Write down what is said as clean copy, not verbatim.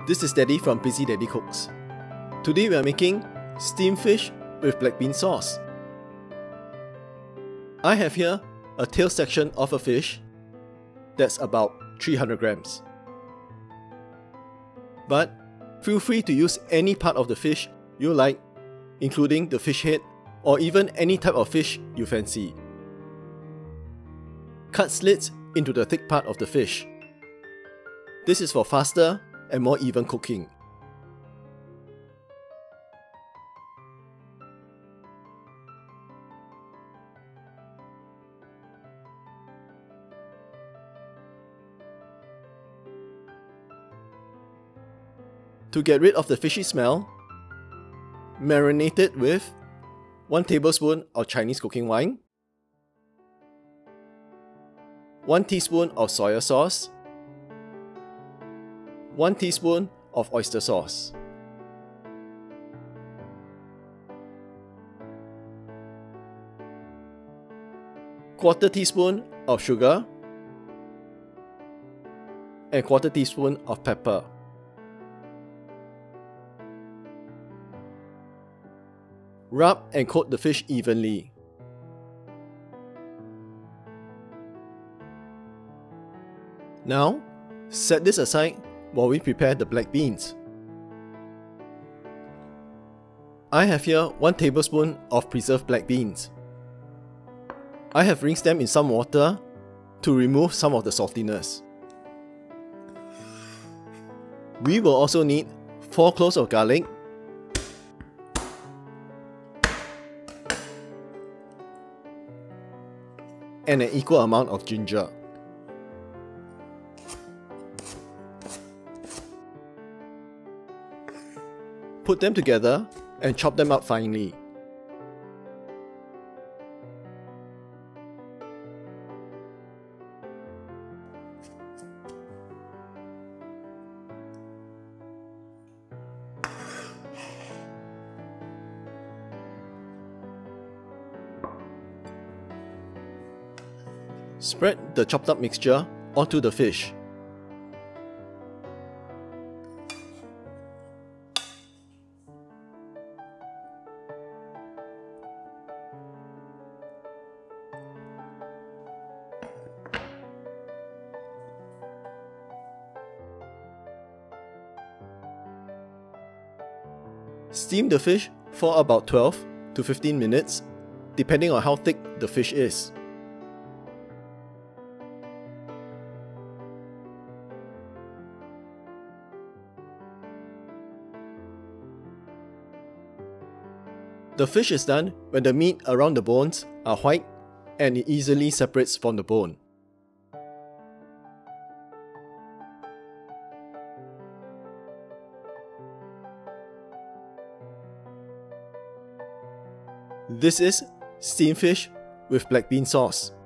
This is Daddy from Busy Daddy Cooks. Today we are making steamed fish with black bean sauce. I have here a tail section of a fish that's about 300 grams. But feel free to use any part of the fish you like, including the fish head or even any type of fish you fancy. Cut slits into the thick part of the fish. This is for faster and more even cooking. To get rid of the fishy smell, marinate it with 1 tablespoon of Chinese cooking wine, 1 teaspoon of soya sauce, 1 teaspoon of oyster sauce. Quarter teaspoon of sugar and quarter teaspoon of pepper. Rub and coat the fish evenly. Now, set this aside while we prepare the black beans. I have here 1 tablespoon of preserved black beans. I have rinsed them in some water to remove some of the saltiness. We will also need 4 cloves of garlic, and an equal amount of ginger. Put them together and chop them up finely. Spread the chopped up mixture onto the fish. Steam the fish for about 12 to 15 minutes, depending on how thick the fish is. The fish is done when the meat around the bones are white and it easily separates from the bone. This is steamed fish with black bean sauce.